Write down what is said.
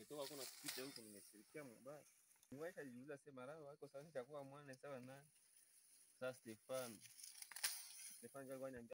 nimetoka kuna kupita huko nimeshirikia mbaya. Niwaisha jiuliza sema lao wako sasa nitakuwa mwana sawa na sasa Stefan. Stefan kwa